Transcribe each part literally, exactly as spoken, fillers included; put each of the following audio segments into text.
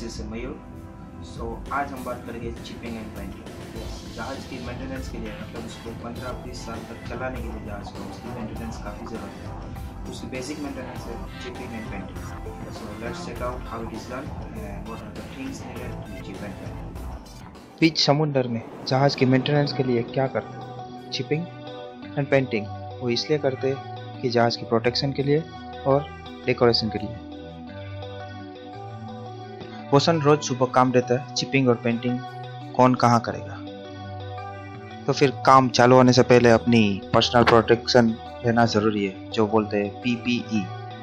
Services से मयूर। सो आज हम बात करेंगे चिपिंग एंड पेंटिंग। जहाज़ की मेंटेनेंस के लिए, मतलब उसको पंद्रह बीस साल तक चलाने के लिए जहाज़ को उसकी मेंटेनेंस काफ़ी ज़रूरत है। उसकी बेसिक मेंटेनेंस है chipping and painting. So let's check out how it is done and what are the things needed to chip and paint. बीच समुंदर में जहाज़ की मेंटेनेंस के लिए क्या करते हैं? चिपिंग एंड पेंटिंग वो इसलिए करते हैं कि जहाज़ की प्रोटेक्शन के लिए और डेकोरेशन के लिए। बोसन रोज सुबह काम देता है, चिपिंग और पेंटिंग कौन कहाँ करेगा? तो फिर काम चालू होने से पहले अपनी पर्सनल प्रोटेक्शन लेना जरूरी है, जो बोलते हैं पी पी ई।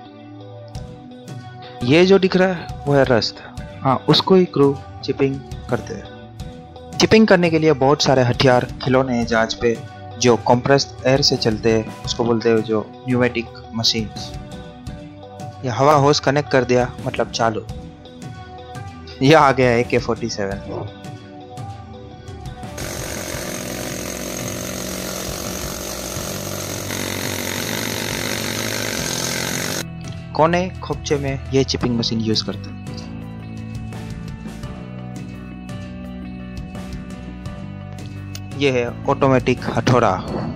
ये जो दिख रहा है वो है रस्ट। हाँ, उसको ही क्रू चिपिंग करते हैं। चिपिंग करने के लिए बहुत सारे हथियार खिलौने हैं जहाज पे जो कंप्रेस्ड एयर से चलते हैं, उसको बोलते हैं जो न्यूमेटिक मशीन्स। ये हवा होस कनेक्ट कर दिया मतलब चालू। यह आ गया ए के फोर्टी सेवन। कोने खोपचे में ये चिपिंग मशीन यूज करते हैं। यह है ऑटोमेटिक हथौड़ा।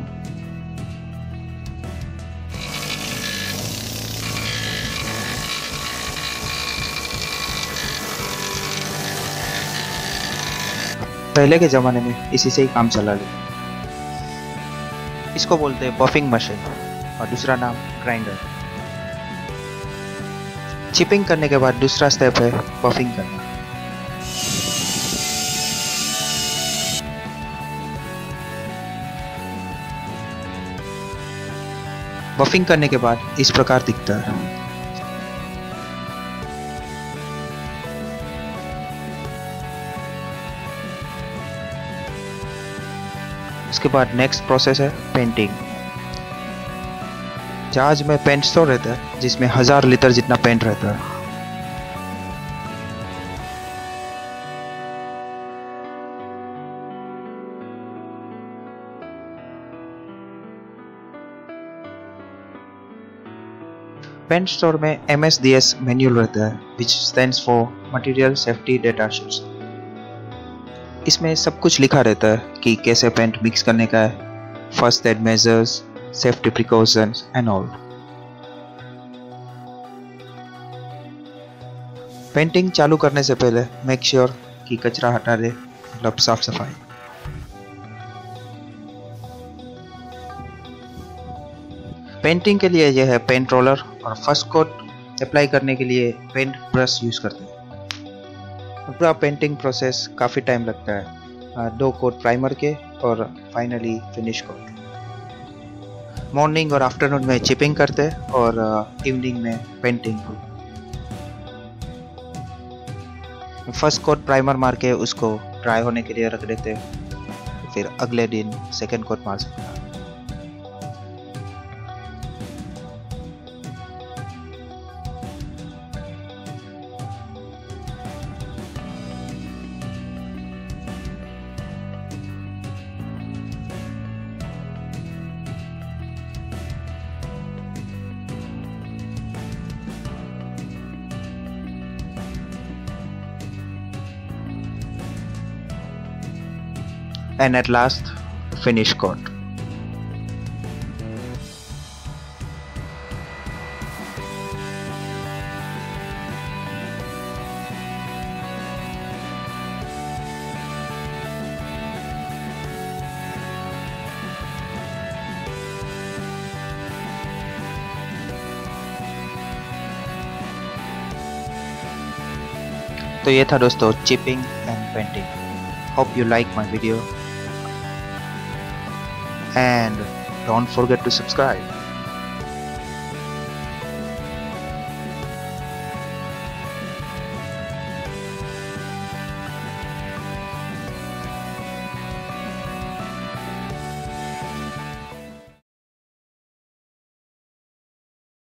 पहले के जमाने में इसी से ही काम चला ले। इसको बोलते हैं बफिंग मशीन और दूसरा नाम ग्राइंडर। चिपिंग करने के बाद दूसरा स्टेप है बफिंग करना। बफिंग करने के बाद इस प्रकार दिखता है। इसके बाद नेक्स्ट प्रोसेस है पेंटिंग। जहाज में पेंट स्टोर रहता है जिसमें हजार लीटर जितना पेंट रहता है। पेंट स्टोर में M S D S manual रहता है, which stands for material safety data sheets. इसमें सब कुछ लिखा रहता है कि कैसे पेंट मिक्स करने का है, first aid measures, safety precautions and all. Painting चालू करने से पहले मेक श्योर कि कचरा हटा दे, मतलब साफ सफाई। पेंटिंग के लिए यह है पेंट रोलर और फर्स्ट कोट अप्लाई करने के लिए पेंट ब्रश यूज करते हैं। पूरा पेंटिंग प्रोसेस काफ़ी टाइम लगता है, दो कोट प्राइमर के और फाइनली फिनिश कोट। मॉर्निंग और आफ्टरनून में चिपिंग करते हैं और इवनिंग में पेंटिंग। फर्स्ट कोट प्राइमर मार के उसको ड्राई होने के लिए रख देते हैं, फिर अगले दिन सेकेंड कोट मार सकते हैं। And at last, finish coat. तो ये था दोस्तों chipping and painting. Hope you like my video and don't forget to subscribe.